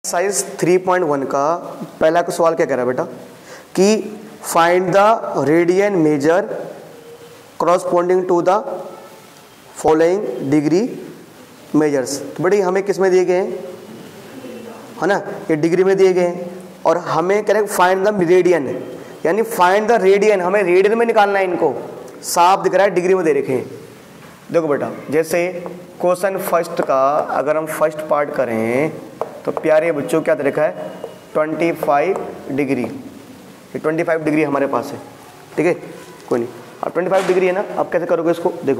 Exercise 3.1 का पहला का सवाल क्या कह रहा है बेटा कि find the radian measure corresponding to the following degree measures. तो बेटा हमें किस में दिए गए हैं, है ना, ये डिग्री में दिए गए हैं और हमें करेक्ट फाइंड द रेडियन, यानी फाइंड द रेडियन, हमें रेडियन में निकालना है। इनको साफ दिख रहा है, डिग्री में दे रखे हैं। देखो बेटा, जैसे क्वेश्चन फर्स्ट का अगर हम फर्स्ट पार्ट करें तो प्यारे बच्चों क्या दे रखा है 25 डिग्री। ये 25 डिग्री हमारे पास है, ठीक है, कोई नहीं। अब 25 डिग्री है ना, अब कैसे करोगे इसको, देखो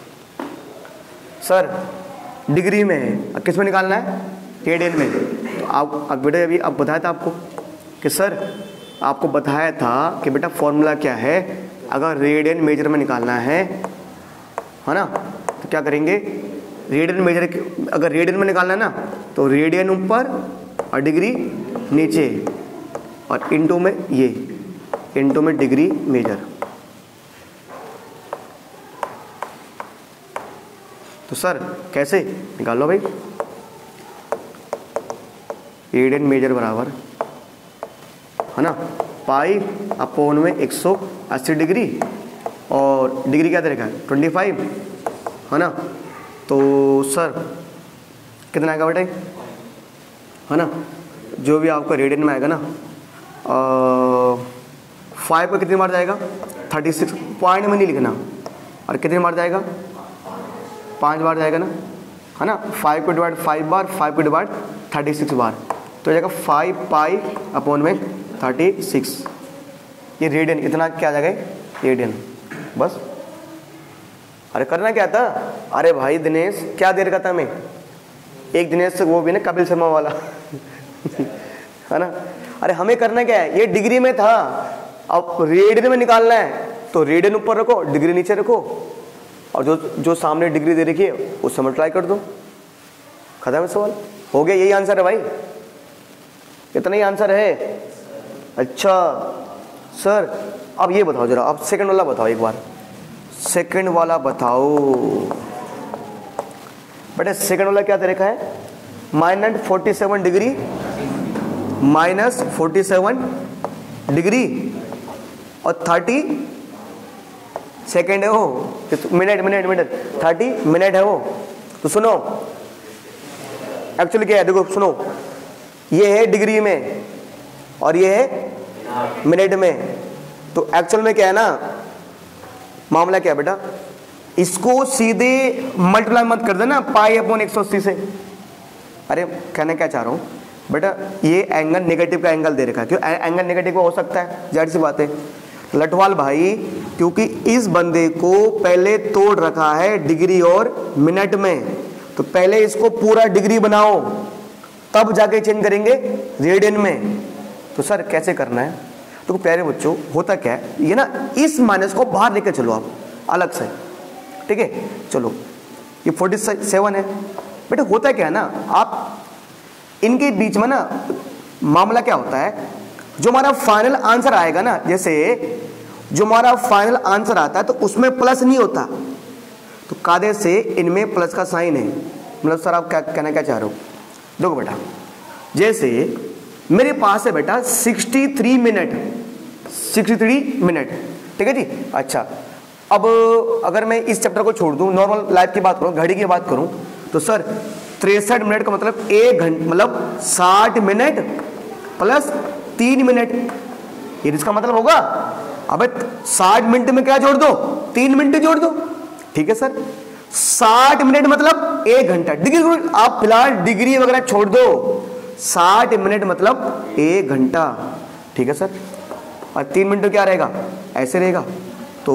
सर डिग्री में है, अब किस में निकालना है, रेडियन में। तो आप अब बेटा अभी अब बताया था आपको कि सर आपको बताया था कि बेटा फॉर्मूला क्या है, अगर रेडियन मेजर में निकालना है ना, तो क्या करेंगे, रेडियन मेजर, अगर रेडियन में निकालना है ना तो रेडियन ऊपर और डिग्री नीचे और इनटू में ये इनटू में डिग्री मेजर। तो सर कैसे निकालो भाई, रेडियन मेजर बराबर है ना पाई अपॉन में 180 डिग्री और डिग्री क्या देगा 25, है ना। तो सर कितना आएगा बेटा, है ना, जो भी आपका रेडियन में आएगा ना 5 का कितनी बार जाएगा 36, पॉइंट में नहीं लिखना, और कितनी बार जाएगा 5 बार जाएगा ना, है ना। 5 को डिवाइड 5 बार, 5 को डिवाइड 36 बार, तो जाएगा 5 पाई अपॉन में 36। ये रेडियन, इतना क्या आ जाएगा रेडियन, बस। अरे करना क्या था, अरे भाई दिनेश क्या दे रखा था मैं, एक दिनेश से वो भी ना कपिल शर्मा वाला है ना। अरे हमें करना क्या है, ये डिग्री में था, अब रेडियन में निकालना है, तो रेडियन ऊपर रखो डिग्री नीचे रखो और जो सामने डिग्री दे रखी है उससे मल्टीप्लाई कर दो, खत्म है सवाल, हो गया। यही आंसर है भाई, इतना ही आंसर है। अच्छा सर अब ये बताओ जरा, अब सेकंड वाला बताओ एक बार, सेकंड वाला बताओ बेटा। सेकंड वाला क्या दे रखा है, -47 डिग्री, -47 डिग्री और 30 सेकेंड है वो, मिनट 30 मिनट है वो। तो सुनो एक्चुअली क्या है, देखो सुनो, ये है डिग्री में और ये है मिनट में। तो एक्चुअल में क्या है ना, मामला क्या है बेटा, इसको सीधे मल्टीप्लाई मत कर देना पाई अपॉन 180 से। अरे कहने क्या चाह रहा हूँ बेटा, ये एंगल नेगेटिव का एंगल दे रखा है, क्यों एंगल नेगेटिव हो सकता है, जाहिर सी बात है लटवाल भाई, क्योंकि इस बंदे को पहले तोड़ रखा है डिग्री और मिनट में, तो पहले इसको पूरा डिग्री बनाओ तब जाके चेंज करेंगे रेडियन में। तो सर कैसे करना है, तो प्यारे बच्चों होता क्या है, ये ना इस माइनस को बाहर लेकर चलो आप अलग से, ठीक है। चलो ये 47 है बेटा, होता क्या है ना, आप इनके बीच में ना मामला क्या होता है, जो हमारा फाइनल आंसर आएगा ना, जैसे जो हमारा फाइनल आंसर आता है तो उसमें प्लस नहीं होता, तो कायदे से इनमें प्लस का साइन है। मतलब सर आप क्या कहना क्या चाह रहे हो, देखो बेटा जैसे मेरे पास है बेटा 63 मिनट, ठीक है जी। अच्छा अब अगर मैं इस चैप्टर को छोड़ दूं, नॉर्मल लाइफ की बात करूं, घड़ी की बात करूं, तो सर 63 मिनट का मतलब 1 घंटा, मतलब 60 मिनट प्लस 3 मिनट, ये इसका मतलब होगा। अब 60 मिनट में क्या जोड़ दो, 3 मिनट जोड़ दो, ठीक है सर। 60 मिनट मतलब 1 घंटा, डिग्री आप फिलहाल डिग्री वगैरह छोड़ दो, 60 मिनट मतलब 1 घंटा, ठीक है सर। और 3 मिनट क्या रहेगा, ऐसे रहेगा। तो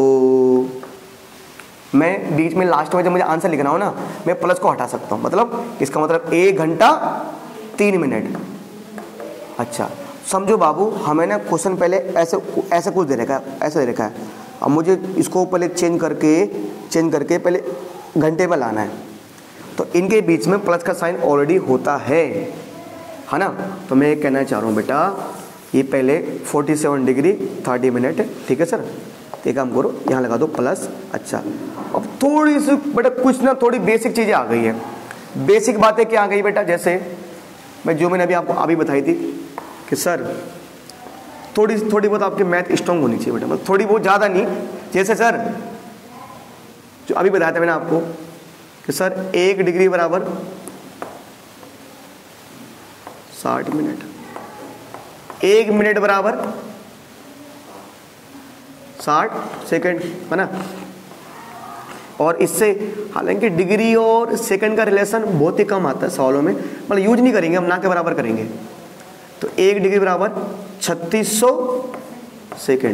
मैं बीच में लास्ट में जब मुझे आंसर लिखना हो ना, मैं प्लस को हटा सकता हूँ, मतलब इसका मतलब 1 घंटा 3 मिनट। अच्छा समझो बाबू, हमें ना क्वेश्चन पहले ऐसे कुछ दे रखा है, ऐसे दे रखा है, अब मुझे इसको पहले चेंज करके पहले घंटे में लाना है, तो इनके बीच में प्लस का साइन ऑलरेडी होता है ना। तो मैं ये कहना चाह रहा हूँ बेटा, ये पहले 47 डिग्री 30 मिनट, ठीक है सर। एक काम करो, यहाँ लगा दो प्लस। अच्छा अब थोड़ी सी बेटा कुछ ना थोड़ी बेसिक चीज़ें आ गई है। बेसिक बातें क्या आ गई बेटा, जैसे मैं जो मैंने अभी बताई थी कि सर थोड़ी बहुत आपकी मैथ स्ट्रांग होनी चाहिए बेटा, मतलब थोड़ी बहुत, ज़्यादा नहीं। जैसे सर जो अभी बताया था मैंने आपको कि सर 1 डिग्री बराबर 60 मिनट, 1 मिनट बराबर 60 सेकंड, है ना। और इससे हालांकि डिग्री और सेकंड का रिलेशन बहुत ही कम आता है सवालों में, मतलब यूज नहीं करेंगे हम, ना के बराबर करेंगे। तो 1 डिग्री बराबर 3600 सेकंड,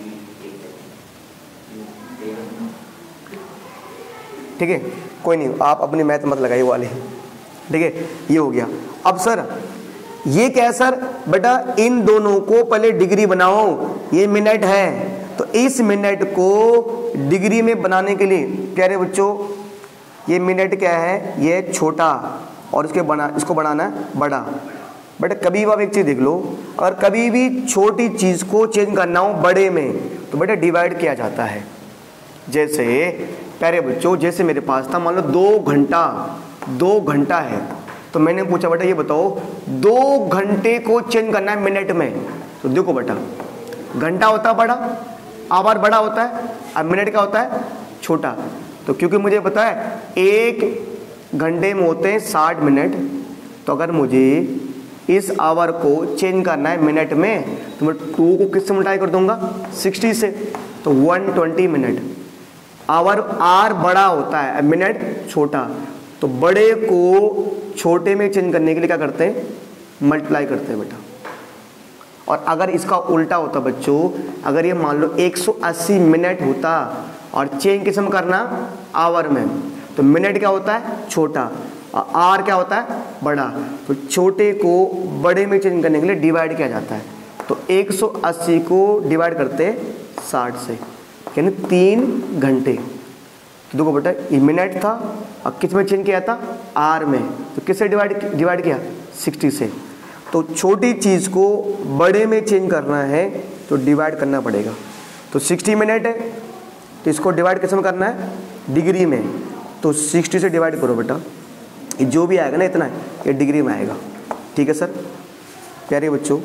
ठीक है। कोई नहीं, आप अपनी मैथ मत लगाइए वाले, ठीक है। ये हो गया। अब सर ये क्या है सर, बेटा इन दोनों को पहले डिग्री बनाओ। ये मिनट है, तो इस मिनट को डिग्री में बनाने के लिए प्यारे बच्चों, ये मिनट क्या है, ये छोटा और इसको बनाना है बड़ा। बेटा कभी भी आप एक चीज़ देख लो, अगर कभी भी छोटी चीज़ को चेंज करना हो बड़े में, तो बेटा डिवाइड किया जाता है। जैसे प्यारे बच्चों, जैसे मेरे पास था मान लो 2 घंटा है, तो मैंने पूछा बेटा ये बताओ 2 घंटे को चेंज करना है मिनट में, तो देखो बेटा घंटा होता है बड़ा, आवर बड़ा होता है, अब मिनट क्या होता है छोटा। तो क्योंकि मुझे पता है 1 घंटे में होते हैं 60 मिनट, तो अगर मुझे इस आवर को चेंज करना है मिनट में, तो मैं 2 को किससे मल्टीप्लाई कर दूंगा 60 से, तो 120 मिनट। आवर आर बड़ा होता है, मिनट छोटा, तो बड़े को छोटे में चेंज करने के लिए क्या करते हैं, मल्टीप्लाई करते हैं बेटा। और अगर इसका उल्टा होता बच्चों, अगर ये मान लो 180 मिनट होता और चेंज किस में करना आवर में, तो मिनट क्या होता है छोटा और आर क्या होता है बड़ा, तो छोटे को बड़े में चेंज करने के लिए डिवाइड किया जाता है। तो 180 को डिवाइड करते हैं 60 से, यानी 3 घंटे। तो देखो बेटा ये मिनट था और किस में चेंज किया था आर में, तो किससे डिवाइड किया 60 से। तो छोटी चीज़ को बड़े में चेंज करना है तो डिवाइड करना पड़ेगा। तो 60 मिनट है, तो इसको डिवाइड किस में करना है डिग्री में, तो 60 से डिवाइड करो बेटा, ये जो भी आएगा ना इतना ये डिग्री में आएगा, ठीक है सर। प्यारे बच्चों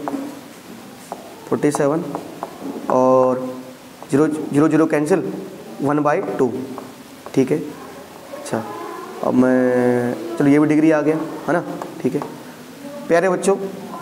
47 और 0 कैंसिल 1/2, ठीक है। अच्छा अब मैं चलो ये भी डिग्री आ गया है ना, ठीक है। प्यारे बच्चों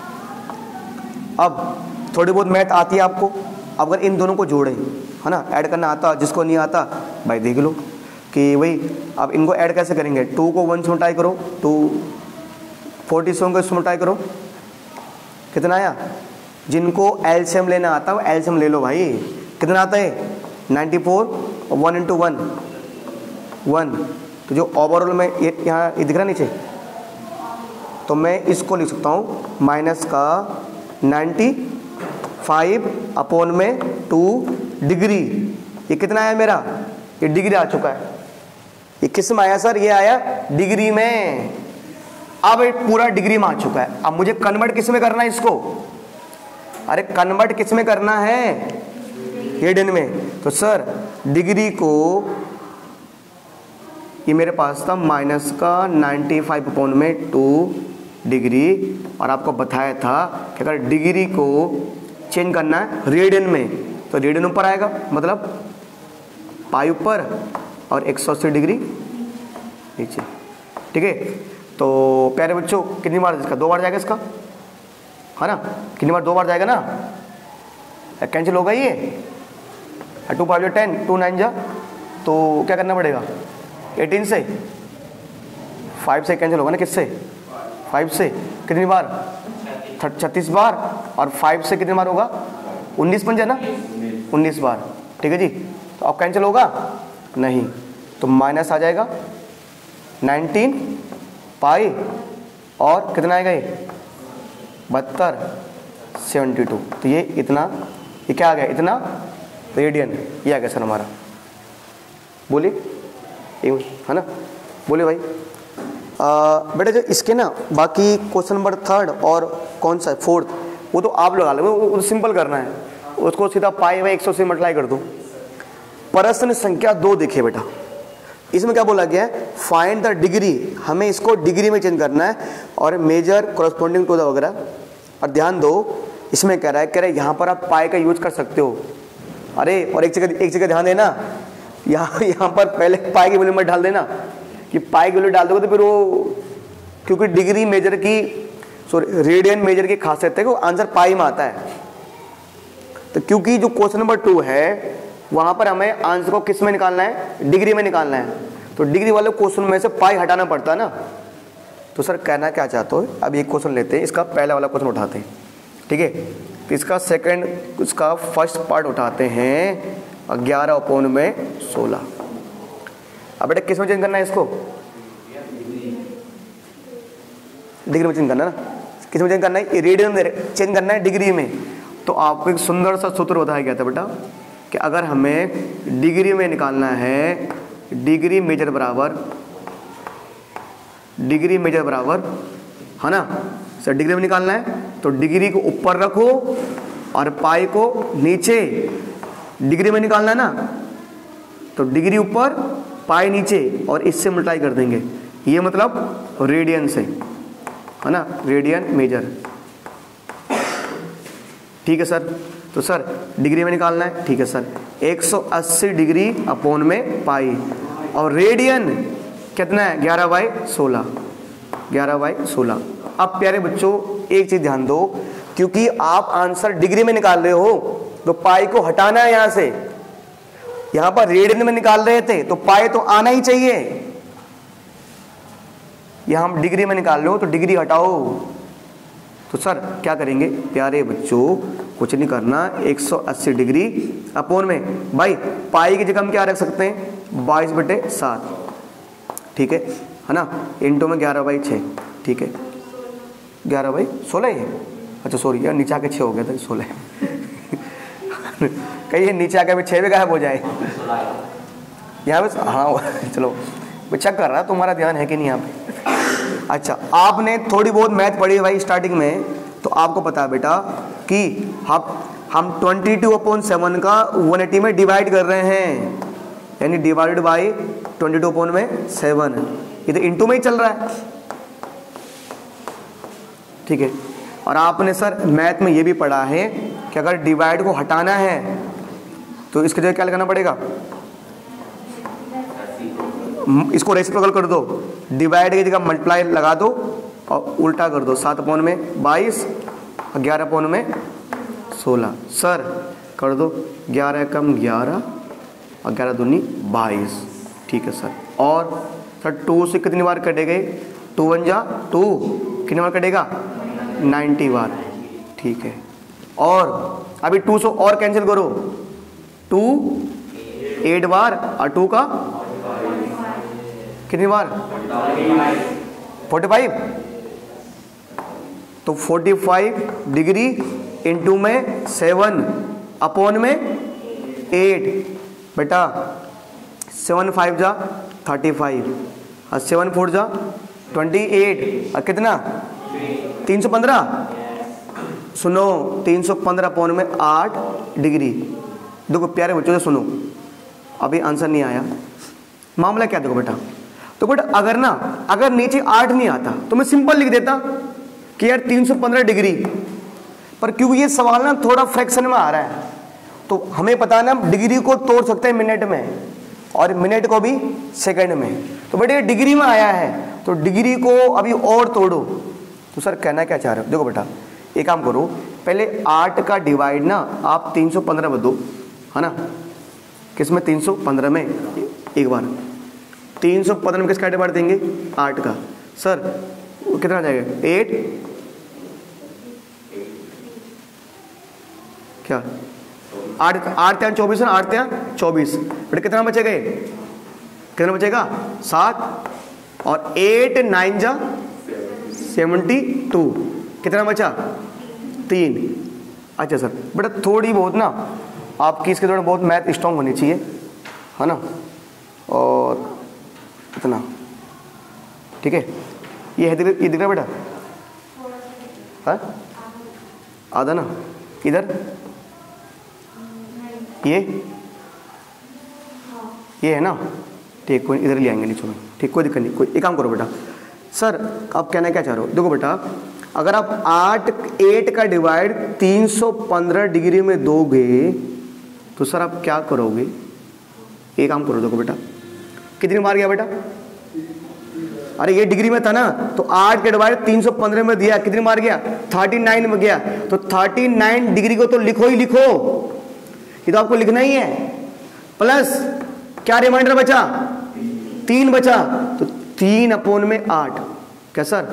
अब थोड़ी बहुत मैथ आती है आपको, अगर इन दोनों को जोड़ें है ना, ऐड करना आता, जिसको नहीं आता भाई देख लो कि वही अब इनको ऐड कैसे करेंगे। 2 को 1 से मल्टीप्लाई करो, 2 40 से इसको मल्टीप्लाई करो, कितना आया। जिनको एलसीएम लेना आता है वो एलसीएम ले लो भाई, कितना आता है 94 और 1 × 1 1। तो जो ओवरऑल में यहाँ ये दिख रहा नीचे, तो मैं इसको लिख सकता हूँ माइनस का 95/2 डिग्री। ये कितना आया मेरा, ये डिग्री आ चुका है। ये किस में आया सर, ये आया डिग्री में। अब ये पूरा डिग्री में आ चुका है। अब मुझे कन्वर्ट किस में करना है इसको, अरे कन्वर्ट किस में करना है रेडियन में। तो सर डिग्री को ये मेरे पास था माइनस का 95/2 डिग्री, और आपको बताया था कि अगर डिग्री को चेंज करना है रेडियन में तो रेडियन ऊपर आएगा, मतलब पाई ऊपर और 180 डिग्री नीचे, ठीक है। तो प्यारे बच्चों कितनी बार इसका 2 बार जाएगा इसका, है ना, कितनी बार 2 बार जाएगा ना, कैंसिल होगा ये 2 × 5 = 10, 2 × 9 जा, तो क्या करना पड़ेगा 18 से, 5 से कैंसिल होगा ना, किससे 5 से, कितनी बार 36 बार, और 5 से कितनी बार होगा 19 बन जाए ना 19 बार, ठीक है जी। तो अब कैंसिल होगा नहीं, तो माइनस आ जाएगा 19 पाई और कितना आएगा ये 72/72। तो ये इतना, ये क्या आ गया इतना रेडियन, ये आ गया सर हमारा। बोलिए है ना, बोलिए भाई। बेटा जो इसके ना बाकी क्वेश्चन नंबर 3 और कौन सा 4, वो तो आप लगा लो, वो सिंपल करना है, उसको सीधा पाई 100 से मल्टीप्लाई कर दो। प्रश्न संख्या 2 देखिए बेटा, इसमें क्या बोला गया है, फाइंड द डिग्री, हमें इसको डिग्री में चेंज करना है, और मेजर कोरस्पॉन्डिंग टू द वगैरह। और ध्यान दो इसमें कह रहा है यहाँ पर आप पाई का यूज कर सकते हो। अरे और एक जगह ध्यान देना, यहाँ पर पहले पाई की वैल्यू मत डाल देना, कि पाई की वैल्यू डाल दोगे तो फिर वो, क्योंकि डिग्री मेजर की, सॉरी रेडियन मेजर की खासियत है कि आंसर पाई में आता है। तो क्योंकि जो क्वेश्चन नंबर 2 है वहां पर हमें आंसर को किस में निकालना है, डिग्री में निकालना है, तो डिग्री वाले क्वेश्चन में से पाई हटाना पड़ता है ना। तो सर कहना क्या चाहते हो, अब एक क्वेश्चन लेते हैं, इसका पहला वाला क्वेश्चन उठाते हैं, ठीक है। तो इसका इसका फर्स्ट पार्ट उठाते हैं 11/16। अब बेटा किस में चेंज करना है इसको, डिग्री में चेंज करना है ना, किस में चेंज करना है, रेडियन में चेंज करना है डिग्री में। तो आपको एक सुंदर सा सूत्र बताया गया था बेटा कि अगर हमें डिग्री में निकालना है, डिग्री मेजर बराबर है ना सर, डिग्री में निकालना है तो डिग्री को ऊपर रखो और पाई को नीचे, डिग्री में निकालना है ना तो डिग्री ऊपर पाई नीचे और इससे मल्टीप्लाई कर देंगे, ये मतलब रेडियन से, है ना, रेडियन मेजर, ठीक है सर। तो सर डिग्री में निकालना है, ठीक है सर, 180 डिग्री अपॉन में पाई, और रेडियन कितना है 11/16, 11/16। अब प्यारे बच्चों एक चीज ध्यान दो, क्योंकि आप आंसर डिग्री में निकाल रहे हो तो पाई को हटाना है यहां से, यहां पर रेडियन में निकाल रहे थे तो पाई तो आना ही चाहिए, यहां हम डिग्री में निकाल रहे हो तो डिग्री हटाओ। तो सर क्या करेंगे प्यारे बच्चों, कुछ नहीं करना, 180 डिग्री अपॉन में, भाई पाई की जगह हम क्या रख सकते हैं 22/7, ठीक है ना, इंटू में 11/6, ठीक है 11/16 है, अच्छा सॉरी यार नीचे आके 6 हो गया था, 16 कहीं नीचे आके 6 भी गायब हो जाए यहाँ पे, हाँ चलो मैं चेक कर रहा, तुम्हारा ध्यान है कि नहीं यहाँ पे। अच्छा आपने थोड़ी बहुत मैथ पढ़ी है भाई स्टार्टिंग में, तो आपको पता है बेटा कि हम 22/7 का 180 में डिवाइड कर रहे हैं, यानी डिवाइडेड बाई 22/7, ये तो इंटू में ही चल रहा है, ठीक है। और आपने सर मैथ में ये भी पढ़ा है कि अगर डिवाइड को हटाना है तो इसकी जगह क्या लगाना पड़ेगा, इसको रेसिप्रोकल कर दो, डिवाइड की जगह मल्टीप्लाई लगा दो और उल्टा कर दो, 7/22 और 11/16। सर कर दो 11 कम 11 और 11 दूनी 22, ठीक है सर। और सर 2 से कितनी बार कटेगा, 2 1 जा 2, कितनी बार कटेगा 90 बार, ठीक है। और अभी 2 से और कैंसिल करो, 2 8 बार और 2 का कितनी बार 45, तो 45 डिग्री इंटू में 7 अपॉन में 8, बेटा 7 5 जा 35 और 7 4 जा 28 और कितना 315, सुनो 315 अपॉन में 8 डिग्री। देखो प्यारे बच्चों से सुनो, अभी आंसर नहीं आया, मामला क्या देखो बेटा, तो बेटा अगर नीचे 8 नहीं आता तो मैं सिंपल लिख देता कि यार 315 डिग्री, पर क्योंकि ये सवाल ना थोड़ा फ्रैक्शन में आ रहा है तो हमें पता है ना डिग्री को तोड़ सकते हैं मिनट में और मिनट को भी सेकंड में, तो बेटा ये डिग्री में आया है तो डिग्री को अभी और तोड़ो। तो सर कहना क्या चाह रहे हो, देखो बेटा एक काम करो, पहले 8 का डिवाइड ना आप 315 में दो, है ना, किस में 315 में, एक बार 315 में किसका डिवाइड देंगे 8 का, सर कितना जाएगा 8 क्या 8 8 24 है, 8 24, बेटा कितना बचेगा, कितना बचेगा 7 और 8 9 जा 72, कितना बचा 3। अच्छा सर बेटा थोड़ी बहुत ना आपकी इसके थोड़ा बहुत मैथ स्ट्रांग होनी चाहिए, है ना, और इतना ठीक है। ये दिख रहा बेटा, हाँ आधा ना, इधर ये है ना, ठीक, कोई इधर ले आएंगे नीचे में, ठीक, कोई दिक्कत नहीं। कोई एक काम करो बेटा, सर आप कहना क्या चाह रहे हो? देखो बेटा, अगर आप 8 का डिवाइड 315 डिग्री में दोगे तो सर आप क्या करोगे? एक काम करो, देखो बेटा कितनी मार गया बेटा? अरे ये डिग्री में था ना, तो 8 के डिवाइड 315 में दिया, कितनी मार गया? 39 में गया। तो 39 डिग्री को तो लिखो ही लिखो, ये तो आपको लिखना ही है। प्लस क्या रिमाइंडर बचा? 3 बचा, तो 3/8। क्या सर?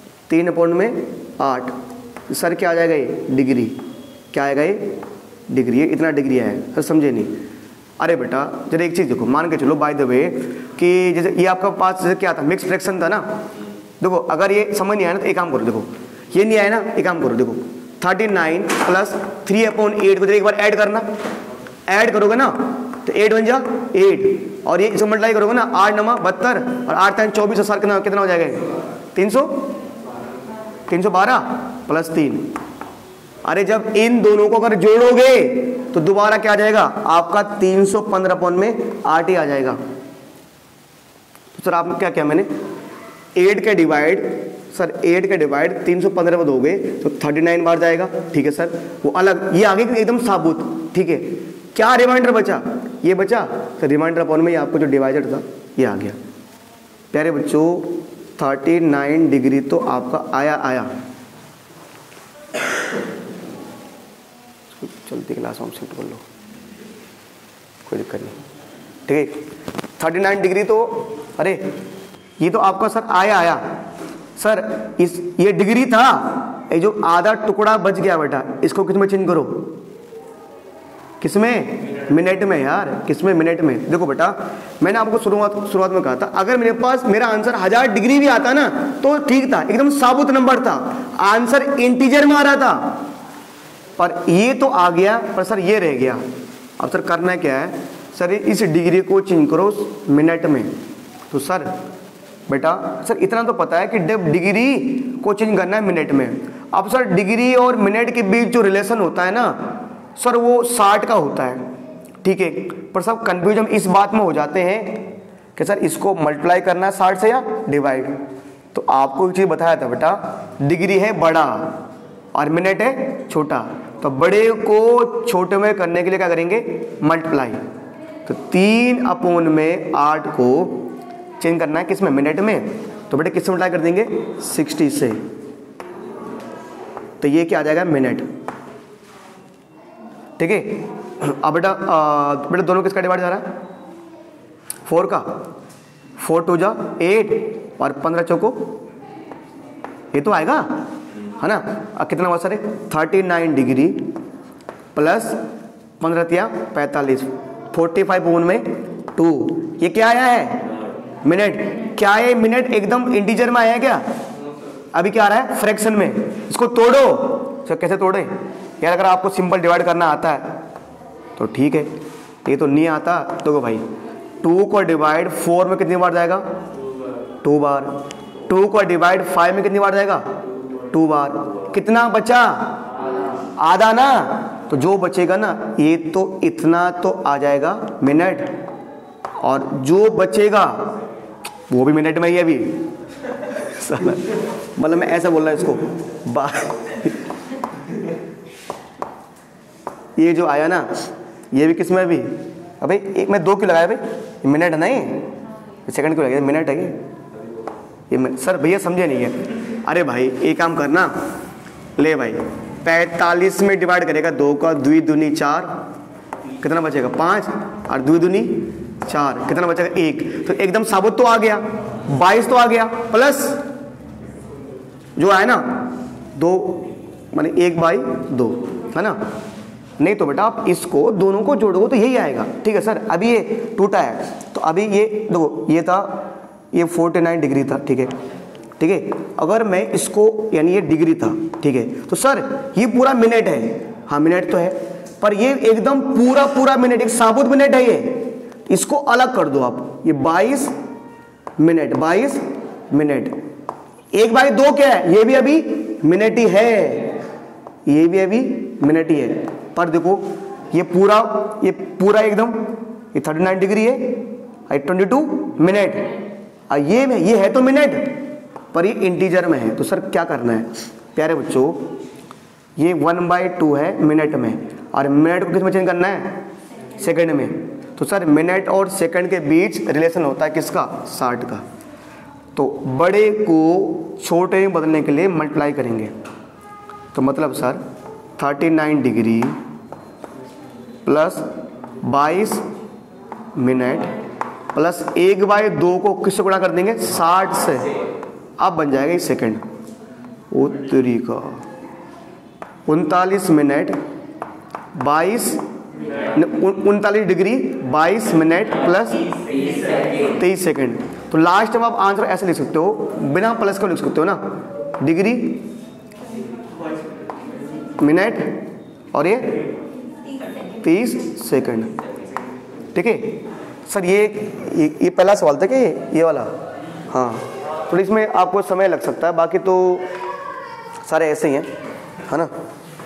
3/8। सर क्या आ जाएगा? ये डिग्री। क्या आएगा? ये डिग्री। ये इतना डिग्री है सर, समझे नहीं? अरे बेटा जरा एक चीज देखो, मान के चलो बाय द वे कि जैसे ये आपका पास जैसे क्या था, मिक्स फ्रैक्शन था ना। देखो अगर ये समझ नहीं आया ना तो एक काम करो, देखो ये नहीं आया ना, एक काम करो, देखो 39 प्लस 3/8 को एक बार ऐड करना, ऐड करोगे ना तो 8 बन जा 8, और ये इसको मल्टीप्लाई करोगे ना, 8 9 72 और 8 3 24, सर कितना हो जाएगा? 312 प्लस 3। अरे जब इन दोनों को अगर जोड़ोगे तो दोबारा क्या आ जाएगा आपका? 315 में 8 ही आ जाएगा। तो सर आपने क्या किया? मैंने 8 के डिवाइड, सर 8 के डिवाइड 315 में दोगे तो 39 बार जाएगा, ठीक है सर, वो अलग, ये आगे एकदम साबुत, ठीक है। क्या रिमाइंडर बचा? ये बचा, तो रिमाइंडर अपॉन में आपको जो डिवाइडर था ये आ गया। प्यारे बच्चों 39 डिग्री तो आपका आया। चलती क्लास में शिफ्ट कर लो, कोई दिक्कत नहीं, ठीक है। 39 डिग्री तो, अरे ये तो आपका सर आया सर, इस ये डिग्री था, ये जो आधा टुकड़ा बच गया बेटा, इसको किसमें चेंज करो? किसमें? मिनट में यार, किसमें? मिनट में। देखो बेटा मैंने आपको शुरुआत में कहा था, अगर मेरे पास मेरा आंसर 1000 डिग्री भी आता ना तो ठीक था, एकदम साबुत नंबर था, आंसर इंटीजर में आ रहा था, पर ये तो आ गया, पर सर ये रह गया। अब सर करना क्या है? सर इस डिग्री को चेंज करो मिनट में। तो सर बेटा सर इतना तो पता है कि डिग्री को चेंज करना है मिनट में। अब सर डिग्री और मिनट के बीच जो रिलेशन होता है ना सर, वो 60 का होता है, ठीक है। पर सब कंफ्यूज हम इस बात में हो जाते हैं कि सर इसको मल्टीप्लाई करना है 60 से या डिवाइड। तो आपको एक चीज़ बताया था बेटा, डिग्री है बड़ा और मिनट है छोटा, तो बड़े को छोटे में करने के लिए क्या करेंगे? मल्टीप्लाई। तो 3/8 को चेंज करना है किसमें? मिनट में। तो बेटे किससे मल्टीप्लाई कर देंगे? 60 से। तो ये क्या आ जाएगा? मिनट, ठीक है। अब बेटा दोनों किसका डिवाइड जा रहा है? 4 का। 4 2 जा 8 और 15 चौको, ये तो आएगा है ना। अब कितना हुआ सर? 39 डिग्री प्लस 15 तिया 45, 45 में 2, ये क्या आया है? मिनट। क्या है? मिनट एकदम इंटीजर में आया है क्या? अभी क्या आ रहा है? फ्रैक्शन में। इसको तोड़ो। सर कैसे तोड़े यार? अगर आपको सिंपल डिवाइड करना आता है तो ठीक है, ये तो नहीं आता तो भाई 2 को डिवाइड 4 में कितनी बार जाएगा? 2 बार। 2 को डिवाइड 5 में कितनी बार जाएगा? 2 बार। कितना बचा? आधा ना, तो जो बचेगा ना ये तो इतना तो आ जाएगा मिनट, और जो बचेगा वो भी मिनट में ही है अभी। मतलब मैं ऐसा बोल रहा इसको ये जो आया ना ये भी किसमें अभी? अबे एक मैं 2 क्यों लगाया भाई? मिनट नहीं, सेकंड क्यों लगाया? मिनट है ये सर भैया समझे नहीं है। अरे भाई एक काम करना, ले भाई 45 में डिवाइड करेगा 2 का, 2 दूनी 4, कितना बचेगा? 5, और 2 दूनी 4, कितना बचेगा? 1। तो एकदम साबुत तो आ गया, 22 तो आ गया, प्लस जो आया ना 2 माने 1/2 है ना। नहीं तो बेटा आप इसको दोनों को जोड़ोगे तो यही आएगा, ठीक है सर। अभी ये टूटा है तो अभी ये देखो, ये था, ये 49 डिग्री था, ठीक है, ठीक है। अगर मैं इसको, यानी ये डिग्री था, ठीक है, तो सर ये पूरा मिनट है, हाँ मिनट तो है, पर ये एकदम पूरा मिनट, एक साबुत मिनट है ये। इसको अलग कर दो आप, ये 22 मिनट, 22 मिनट। 1/2 क्या है? ये भी अभी मिनट ही है, ये भी अभी मिनट ही है। पर देखो ये पूरा एकदम, ये 39 डिग्री है, 22 मिनट। ये है तो मिनट पर ये इंटीजर में है, तो सर क्या करना है प्यारे बच्चों, ये 1/2 है मिनट में, और मिनट को किस में चेंज करना है, सेकंड में। तो सर मिनट और सेकंड के बीच रिलेशन होता है किसका, 60 का। तो बड़े को छोटे में बदलने के लिए मल्टीप्लाई करेंगे, तो मतलब sir 39 degree plus 22 minute plus 1/2 को किससे गुणा कर देंगे, 60 से, अब बन जाएगा ये सेकंड। उत्तरी का 39 minute 39 degree 22 minute plus 23 second. तो लास्ट में आप आंसर ऐसे लिख सकते हो, बिना प्लस को लिख सकते हो ना, डिग्री मिनट और ये 30 सेकंड। ठीक है सर, ये पहला सवाल था कि ये वाला, हाँ तो इसमें आपको समय लग सकता है, बाकी तो सारे ऐसे ही हैं, है ना।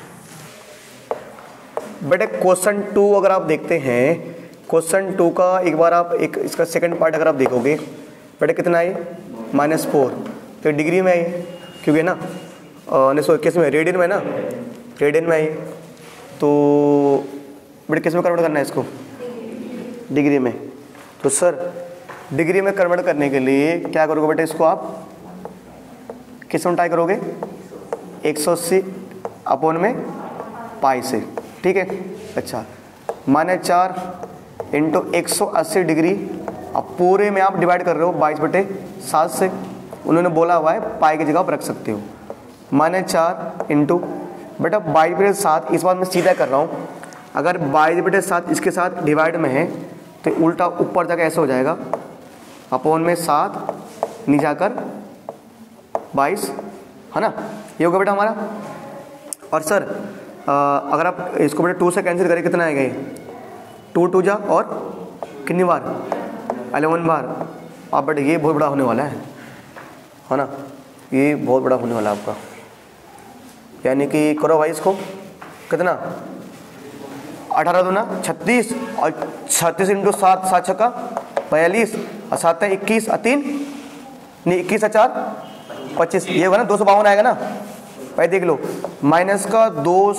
बेटे क्वेश्चन 2 अगर आप देखते हैं, क्वेश्चन 2 का एक बार आप एक इसका सेकंड पार्ट अगर आप देखोगे, बेटे कितना है, -4, तो डिग्री में है ये, क्योंकि ना किस में, रेडियन में ना, रेडियन में है ये, तो बेटे किस में कन्वर्ट करना है इसको, डिग्री में। तो सर डिग्री में कन्वर्ट करने के लिए क्या करोगे बेटे, इसको आप किस में टाई करोगे, 180 अपॉन में पाई से, ठीक है। अच्छा -4 इंटू 180 डिग्री, अब पूरे में आप डिवाइड कर रहे हो 22/7 से, उन्होंने बोला हुआ है पाई की जगह आप रख सकते हो, -4 इंटू बेटा 22/7, इस बार मैं सीधा कर रहा हूँ, अगर 22/7 इसके साथ डिवाइड में है तो उल्टा ऊपर जाकर ऐसे हो जाएगा, अपॉन में 7 नीचे जाकर 22, है ना, ये होगा बेटा हमारा। और सर अगर आप इसको बेटा 2 से कैंसिल करें कितना आएगा, ये 2 2 जा और कितनी बार, 11 बार। आप बेटा ये बहुत बड़ा होने वाला है ना, ये बहुत बड़ा होने वाला है आपका, यानी कि करो भाई इसको कितना, 18 दूना 36, और 36 इंटू 7, 7 छक्का 42, और 7 है 21, 3 नहीं 21 और 4 25, ये होगा ना 252 आएगा ना भाई, देख लो, माइनस का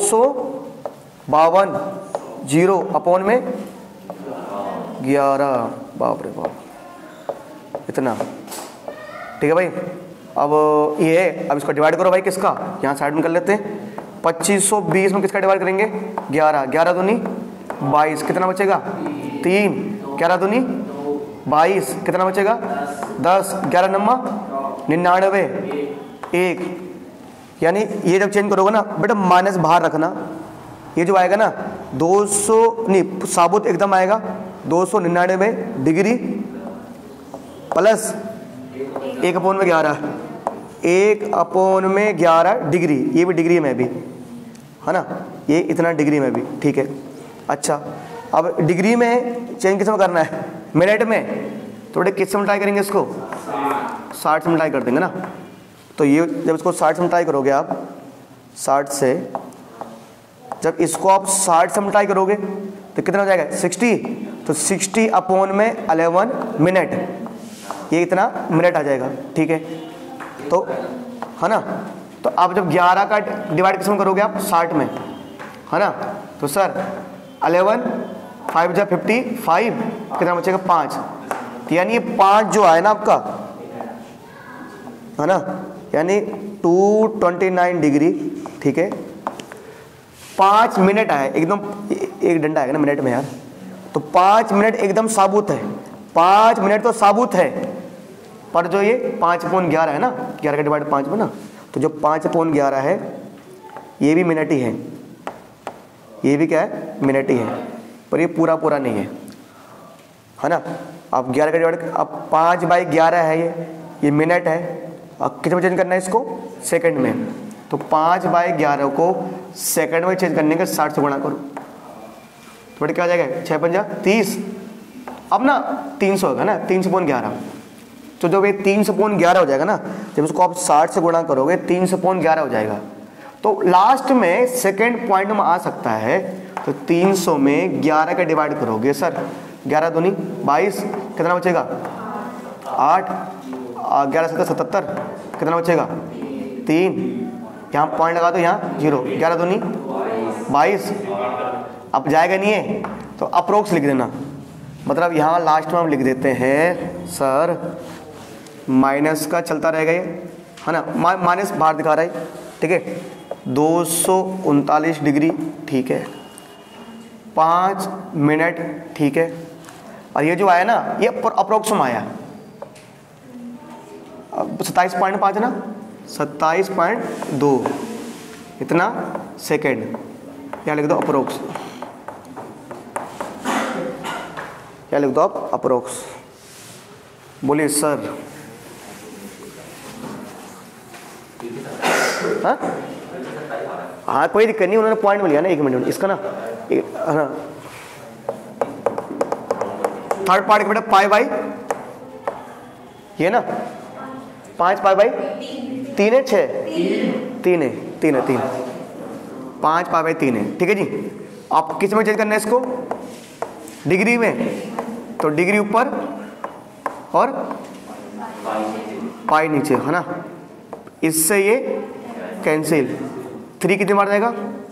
252 जीरो अपॉन में 11, बाप रे बाप इतना, ठीक है भाई। अब ये है, अब इसको डिवाइड करो भाई किसका, यहाँ साइड में कर लेते हैं, 2520 में किसका डिवाइड करेंगे, 11, 11 दूनी 22, कितना बचेगा 3, 11 दूनी 22, कितना बचेगा 10, 11 नम्मा 99, 1, यानी ये जब चेंज करोगे ना बेटा माइनस बाहर रखना, ये जो आएगा ना 200 नहीं साबुत एकदम आएगा 299 डिग्री प्लस 1/11, 1/11 डिग्री, ये भी डिग्री में भी है ना, ये इतना डिग्री में भी, ठीक है। अच्छा अब डिग्री में चेंज किस में करना है, मिनट में, तो बेटे किस में ट्राई करेंगे इसको, 60 से ट्राई कर देंगे ना। तो ये जब इसको 60 से ट्राई करोगे आप, 60 से जब इसको आप 60 से ट्राई करोगे तो कितना हो जाएगा 60, तो 60 अपॉन में 11 मिनट, ये इतना मिनट आ जाएगा, ठीक है। तो है ना, तो आप जब 11 का डिवाइड किस में करोगे आप 60 में, है ना, तो सर 11 5 जा 55, कितना बचेगा 5, तो यानी ये 5 जो आए ना आपका, है ना, यानी 229 डिग्री, ठीक है, 5 मिनट आए एकदम, एक डंडा आएगा ना मिनट में यार, तो 5 मिनट एकदम साबुत है, 5 मिनट तो साबुत है, पर जो ये 5/11 है ना, 11 का डिवाइड 5 में ना, तो जो 5/11 है ये भी मिनट ही है, ये भी क्या है मिनट ही है, पर ये पूरा पूरा नहीं है ना। आप 11 का डिवाइड, अब 5/11 है, ये मिनट है, अब कितने में चेंज करना है इसको, सेकंड में, तो 5/11 को सेकंड में चेंज करने के 60 से गुणा करो, तो बेटा क्या आ जाएगा 6 पंजा 30, अब ना 300 होगा ना, 300/11, तो जब ये 300/11 हो जाएगा ना, जब इसको आप 60 से गुणा करोगे 300/11 हो जाएगा, तो लास्ट में सेकंड पॉइंट में आ सकता है, तो 300 में 11 का डिवाइड करोगे सर, 11 दूनी 22, कितना बचेगा 8, 11 7 77, कितना बचेगा 3, यहाँ पॉइंट लगा दो, यहाँ 0, 11 दूनी 22, अब जाएगा नहीं है तो अप्रोक्स लिख देना। मतलब यहाँ लास्ट में हम लिख देते हैं सर माइनस का चलता रहेगा ये, है ना, माइनस बाहर दिखा रहा है, ठीक है, 239 डिग्री, ठीक है, 5 मिनट, ठीक है, और ये जो आया ना ये अप्रोक्सिम आया 27.5 है ना, 27.2 इतना सेकेंड, यहाँ लिख दो अप्रोक्स, क्या लिख दो आप अप्रोक्स। बोलिए सर। हाँ कोई दिक्कत नहीं, उन्होंने पॉइंट में लिया ना, 1 मिनट इसका ना, है ना, थर्ड पार्ट का बेटा पाई बाई ये ना 5 पाई बाई 3 है 6 3 है 3 5 पाई बाई 3 है, ठीक है जी। आप किस में चेंज करना है इसको, डिग्री में, तो डिग्री ऊपर और पाई नीचे, है ना, इससे ये कैंसिल, 3 कितनी बार जाएगा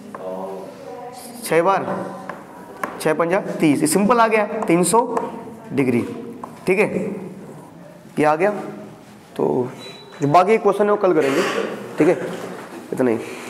6 बार, 6 पंजा 30, सिंपल आ गया 300 डिग्री, ठीक है, ये आ गया। तो जो बाकी क्वेश्चन है वो कल करेंगे, ठीक है, इतना ही।